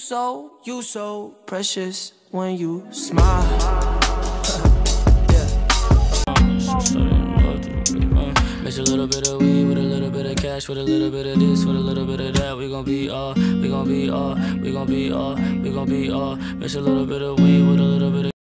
so precious when you smile. Mix a little bit of weed with a little bit of cash, with a little bit of this, with a little bit of that. We gon' be all, we gon' be all, we gon' be all, we gon' be all. Mix a little bit of weed with a little bit of